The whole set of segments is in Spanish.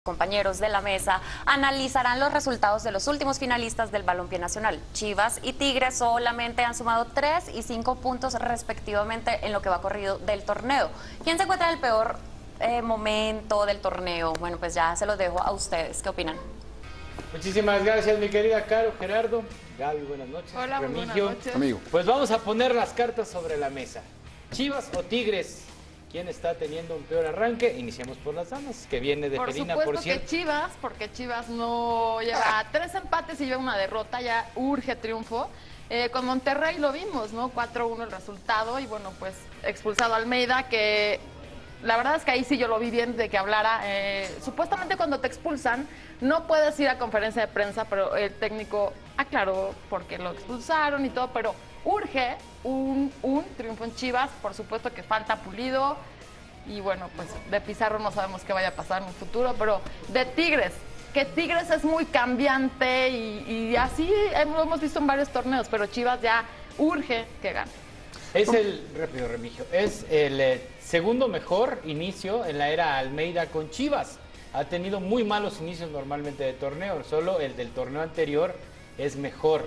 Compañeros de la mesa analizarán los resultados de los últimos finalistas del Balompié Nacional. Chivas y Tigres solamente han sumado 3 y 5 puntos respectivamente en lo que va corrido del torneo. ¿Quién se encuentra en el peor momento del torneo? Bueno, pues ya se los dejo a ustedes. ¿Qué opinan? Muchísimas gracias, mi querida Caro, Gerardo, Gaby, buenas noches. Hola, Remigio. buenas noches. Amigo. Pues vamos a poner las cartas sobre la mesa. Chivas o Tigres, ¿quién está teniendo un peor arranque? Iniciamos por las damas, que viene de Felina, por cierto. Que Chivas, porque Chivas no lleva 3 empates y lleva una derrota, ya urge triunfo. Con Monterrey lo vimos, ¿no? 4-1 el resultado y bueno, pues expulsado a Almeida, que la verdad es que ahí sí yo lo vi bien de que hablara. Supuestamente cuando te expulsan no puedes ir a conferencia de prensa, pero el técnico aclaró por qué lo expulsaron y todo, pero urge un triunfo en Chivas. Por supuesto que falta Pulido y bueno, pues de Pizarro no sabemos qué vaya a pasar en un futuro, pero de Tigres, que Tigres es muy cambiante y así lo hemos visto en varios torneos, pero Chivas ya urge que gane. Rápido, Remigio, es el segundo mejor inicio en la era Almeida con Chivas. Ha tenido muy malos inicios normalmente de torneo, solo el del torneo anterior es mejor.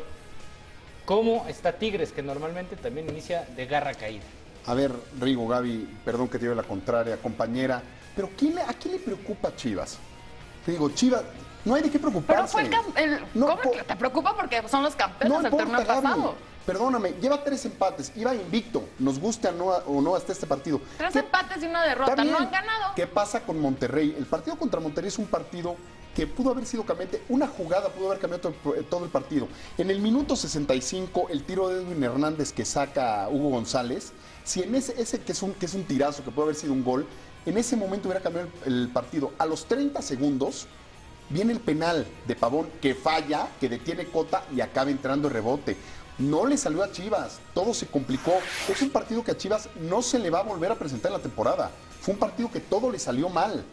¿Cómo está Tigres, que normalmente también inicia de garra caída? A ver, Rigo, Gaby, perdón que te lleve la contraria, compañera, pero ¿a quién le preocupa a Chivas? Te digo, Chivas, no hay de qué preocuparse. Pero ¿cómo que te preocupa? Porque son los campeones del torneo pasado. Perdóname, lleva 3 empates, iba invicto, nos guste o no hasta este partido. 3 empates y una derrota, no han ganado. ¿Qué pasa con Monterrey? El partido contra Monterrey es un partido que pudo haber sido cambiante, una jugada pudo haber cambiado todo el partido. En el minuto 65, el tiro de Edwin Hernández que saca Hugo González, si en ese que es un tirazo que puede haber sido un gol, en ese momento hubiera cambiado el partido. A los 30 segundos viene el penal de Pavón que falla, que detiene Cota y acaba entrando el rebote. No le salió a Chivas, todo se complicó. Es un partido que a Chivas no se le va a volver a presentar en la temporada. Fue un partido que todo le salió mal.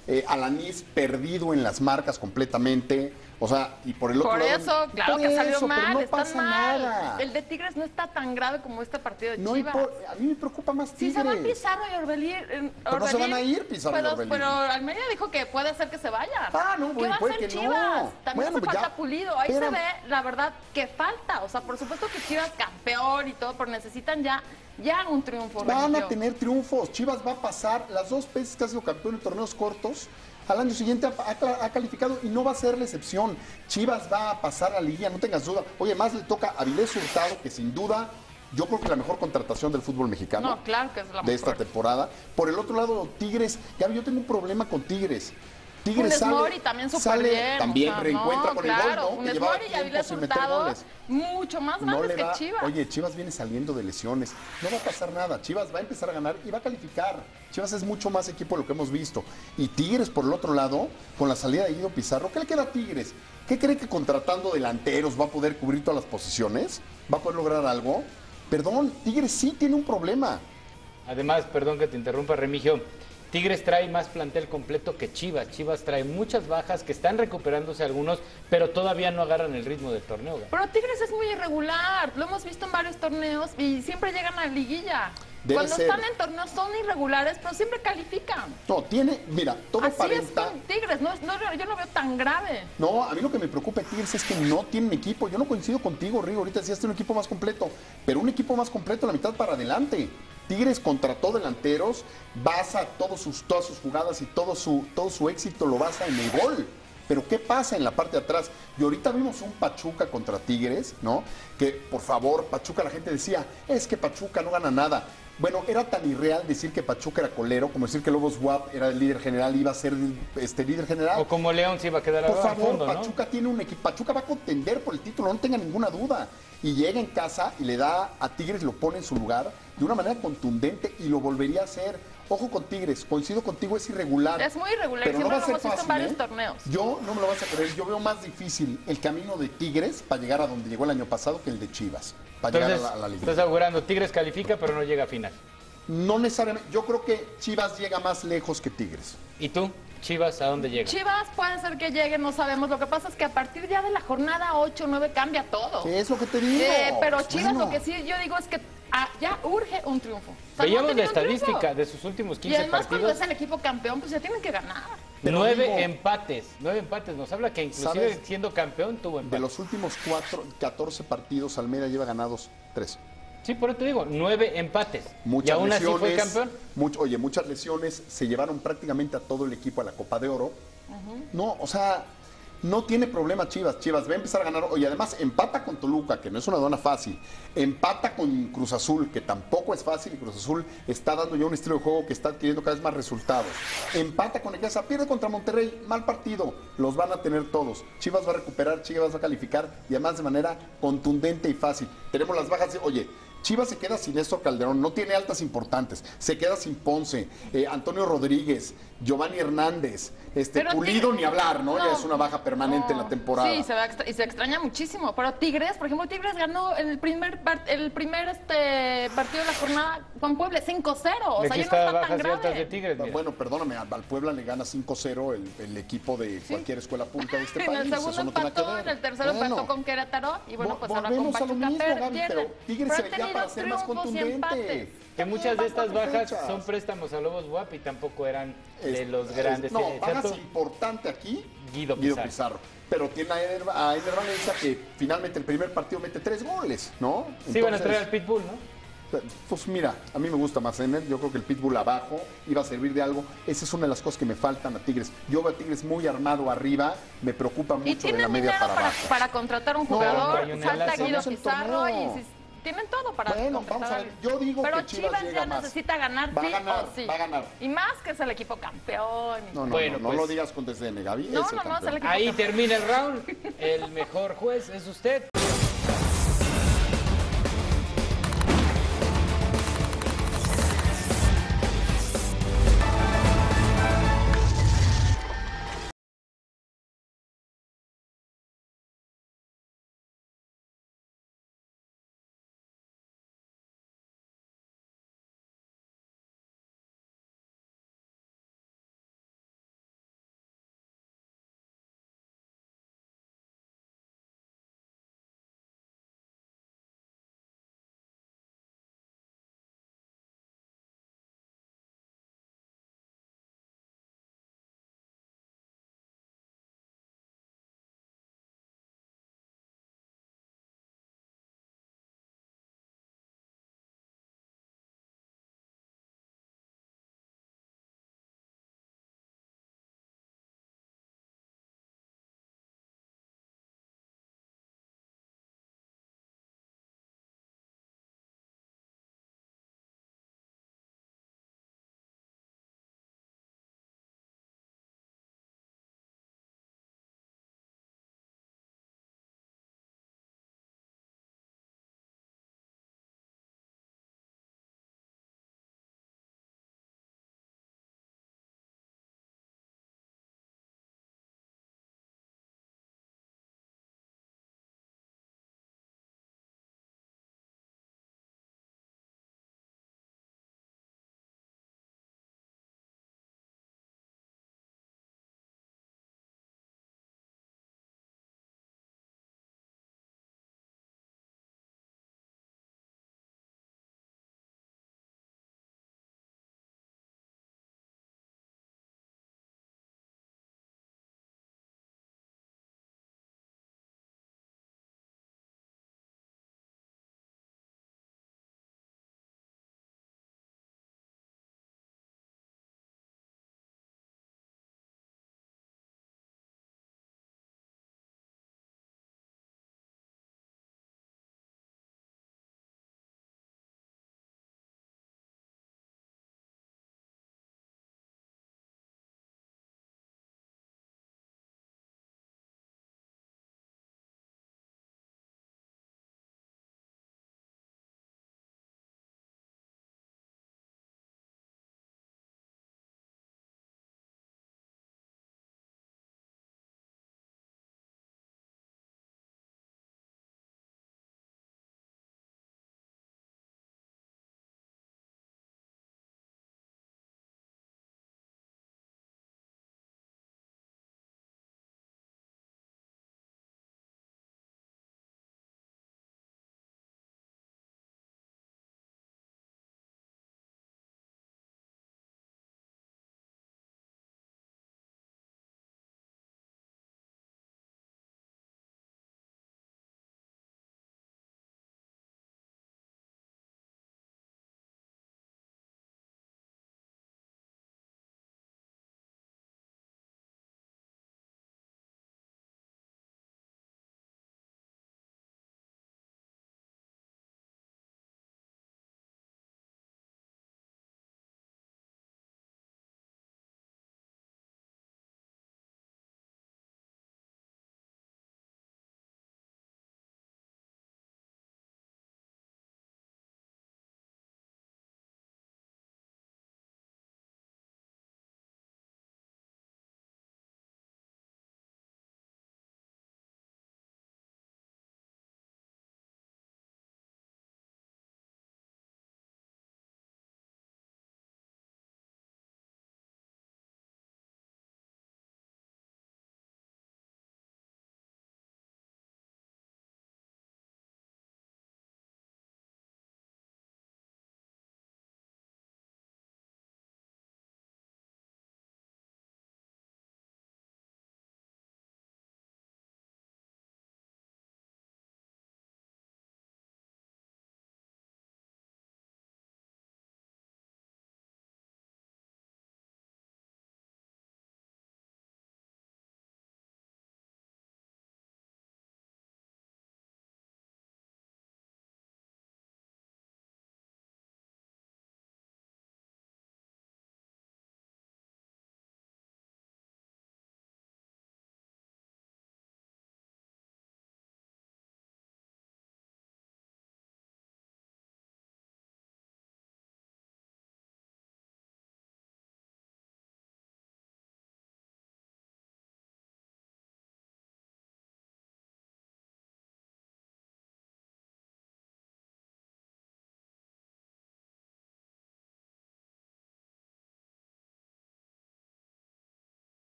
Alanis perdido en las marcas completamente. O sea, y por el otro lado... Por eso, claro que salió mal, no está pasa mal. nada. El de Tigres no está tan grave como este partido de No Chivas. a mí me preocupa más Tigres. Si se van Pizarro y Orbelín... Pero no se van a ir Pizarro y Orbelín. Pero Almeida dijo que puede ser que se vaya. No, ¿Qué va a puede hacer que Chivas? no. También Bueno, hace pues falta ya, Pulido. Ahí pero... se ve, la verdad, que falta. O sea, por supuesto que Chivas campeón y todo, pero necesitan ya un triunfo. Van a tener triunfos. Chivas va a pasar las 2 veces que ha sido campeón en torneos cortos. Al año siguiente ha calificado y no va a ser la excepción. Chivas va a pasar a la liguilla, no tengas duda. Oye, más le toca a Avilés Hurtado, que sin duda, yo creo que la mejor contratación del fútbol mexicano. No, claro que es la mejor. De esta temporada. Por el otro lado, Tigres. Ya yo tengo un problema con Tigres. Tigres Mori también súper bien. También reencuentra con el gol, ¿no? Funes Mori y Avilés Hurtado, mucho más grandes que Chivas. Oye, Chivas viene saliendo de lesiones. No va a pasar nada. Chivas va a empezar a ganar y va a calificar. Chivas es mucho más equipo de lo que hemos visto. Y Tigres, por el otro lado, con la salida de Guido Pizarro, ¿qué le queda a Tigres? ¿Qué cree que contratando delanteros va a poder cubrir todas las posiciones? ¿Va a poder lograr algo? Perdón, Tigres sí tiene un problema. Además, perdón que te interrumpa, Remigio, Tigres trae más plantel completo que Chivas. Chivas trae muchas bajas que están recuperándose algunos, pero todavía no agarran el ritmo del torneo. Pero Tigres es muy irregular. Lo hemos visto en varios torneos y siempre llegan a la liguilla. Cuando están en torneos son irregulares, pero siempre califican. No, mira, todo así aparenta... es con Tigres, yo no veo tan grave. No, a mí lo que me preocupa de Tigres es que no tienen equipo. Yo no coincido contigo, Rigo, ahorita decías un equipo más completo, pero un equipo más completo la mitad para adelante. Tigres contrató delanteros, basa todas sus jugadas y todo su éxito lo basa en el gol. Pero ¿qué pasa en la parte de atrás? Y ahorita vimos un Pachuca contra Tigres, ¿no? Que, por favor, Pachuca, la gente decía, es que Pachuca no gana nada. Bueno, era tan irreal decir que Pachuca era colero, como decir que Lobos WAP era el líder general, iba a ser líder general. O como León se iba a quedar por favor, al fondo, ¿no? Pachuca tiene un equipo, Pachuca va a contender por el título, no tenga ninguna duda. Y llega en casa y le da a Tigres, lo pone en su lugar de una manera contundente y lo volvería a hacer. Ojo con Tigres, coincido contigo, es irregular. Es muy irregular, pero siempre no va a ser lo hemos visto en varios torneos. Yo no me lo vas a creer, yo veo más difícil el camino de Tigres para llegar a donde llegó el año pasado que el de Chivas, para Entonces, llegar a la liga. Estás augurando, Tigres califica pero no llega a final. No necesariamente, yo creo que Chivas llega más lejos que Tigres. ¿Y tú? Chivas, ¿a dónde llega? Chivas puede ser que llegue, no sabemos. Lo que pasa es que a partir ya de la jornada 8 o 9 cambia todo. Sí, es lo que te digo. Pero Chivas bueno, lo que sí yo digo es que ya urge un triunfo. O sea, Veíamos no ha la tenido un estadística triunfo. de sus últimos 15 Y además partidos. cuando es el equipo campeón, pues ya tienen que ganar. Pero 9 digo, empates. 9 empates. Nos habla que inclusive ¿sabes? siendo campeón tuvo De empates. los últimos 14 partidos, Almeida lleva ganados 3. Sí, por eso te digo, 9 empates. Y Muchas aún así lesiones, fue campeón. muchas lesiones, se llevaron prácticamente a todo el equipo a la Copa de Oro. No, o sea, no tiene problema Chivas. Chivas va a empezar a ganar. Oye, además empata con Toluca, que no es una aduana fácil. Empata con Cruz Azul, que tampoco es fácil. Y Cruz Azul está dando ya un estilo de juego que está adquiriendo cada vez más resultados. Empata con Necaxa, pierde contra Monterrey, mal partido. Los van a tener todos. Chivas va a recuperar, Chivas va a calificar y además de manera contundente y fácil. Tenemos las bajas de, oye, Chivas se queda sin Néstor Calderón, no tiene altas importantes, se queda sin Ponce, Antonio Rodríguez, Giovanni Hernández, Pero Pulido Tigres- ni hablar, ¿no? Ya no, es una baja permanente en la no. temporada. Sí, y se extraña muchísimo. Pero Tigres, por ejemplo, Tigres ganó el primer partido de la jornada con Puebla 5-0. O sea, ya no Lista está bajas tan y altas de grave. Tigres. mira. Bueno, perdóname, al Puebla le gana 5-0 el equipo de cualquier escuela pública de este En país. el segundo eso no tiene empató, que en ver. el tercero Bueno, empató con Querétaro y bueno, pues ahora con volvemos a lo Pachuca mismo, Gaby, pierde. pero Tigres Pero se ha veía tenido para ser más triunfos y contundente. empates. Que muchas de estas bajas fechas. son préstamos a Lobos WAP y tampoco eran de los grandes. No, bajas Exacto. importante aquí, Guido Pizarro. Pero tiene a Eder Valencia que finalmente el primer partido mete 3 goles, ¿no? Sí, van a Entonces, traer al Pitbull, ¿no? pues mira, a mí me gusta más Ener. Yo creo que el Pitbull abajo iba a servir de algo. Esa es una de las cosas que me faltan a Tigres. Yo veo a Tigres muy armado arriba. Me preocupa Y mucho de tienen la media dinero para abajo. para contratar un No, jugador. Cañonela, Falta sí. Guido Vamos el Pizarro torneo. y tienen todo para Bueno, contratar vamos a a ver. alguien. Yo digo Pero que Chivas llega ya más. necesita ganar, Va a sí ganar, o sí. va a ganar. Y más que es el equipo campeón. No, Bueno, no pues- lo digas con desdén, Gaby. No, es el no, no, es el campeón. equipo Ahí campeón. termina el round. El mejor juez es usted.